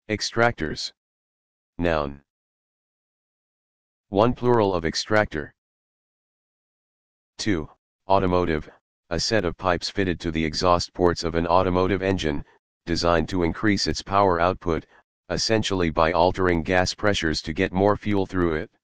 Extractors. Noun. 1. Plural of extractor. 2. Automotive, a set of pipes fitted to the exhaust ports of an automotive engine, designed to increase its power output, essentially by altering gas pressures to get more fuel through it.